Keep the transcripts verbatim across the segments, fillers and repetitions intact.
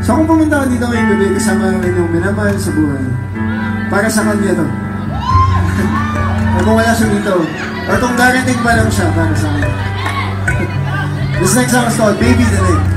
So kung pumunta ka dito ngayong gabi kasama ang inyong minamahal sa buhay, para sa kanya to. Kung wala siya dito, or kung darating pa lang siya, para sa kanya. This next song is called Baby the Lake.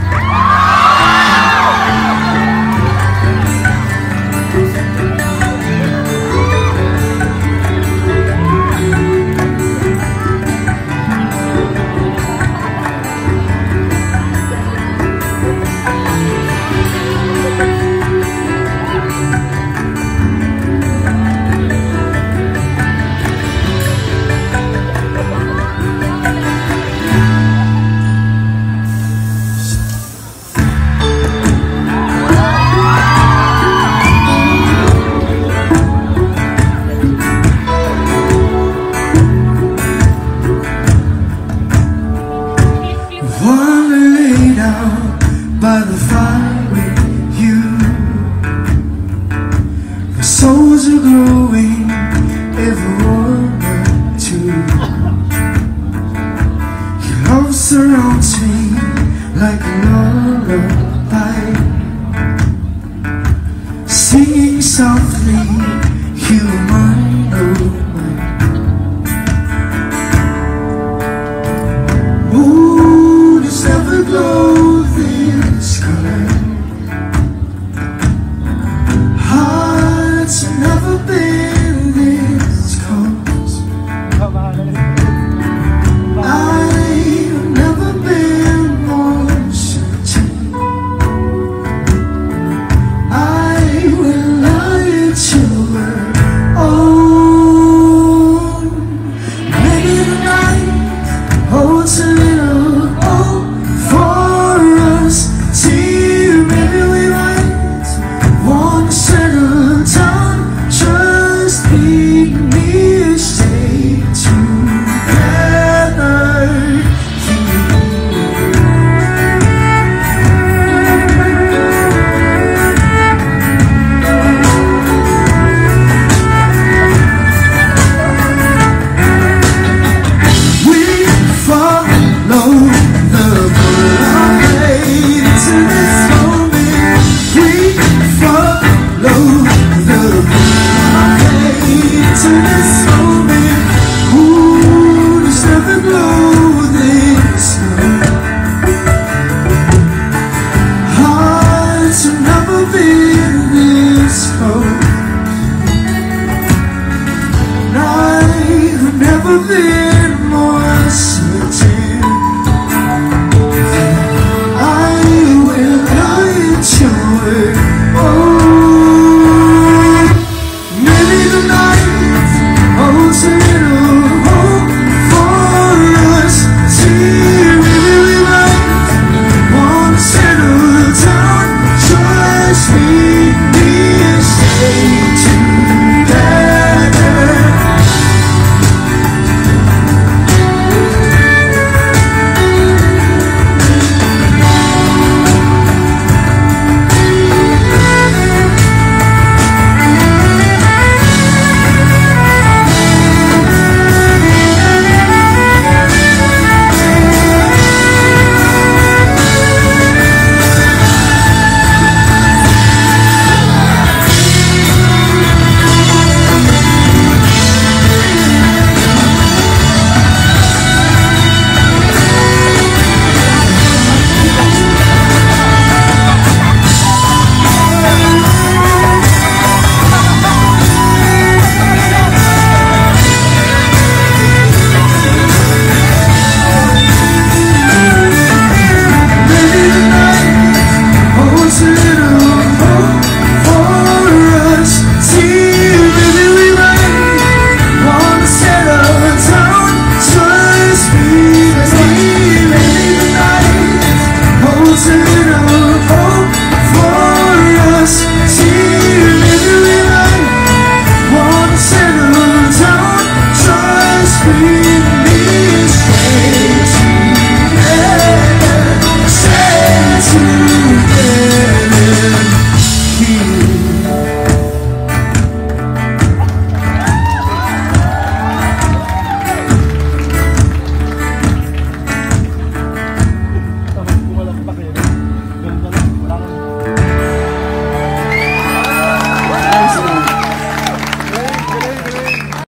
Wanna lay down by the fire with you. The souls are growing every one or two. Your love surrounds me like a lullaby, singing softly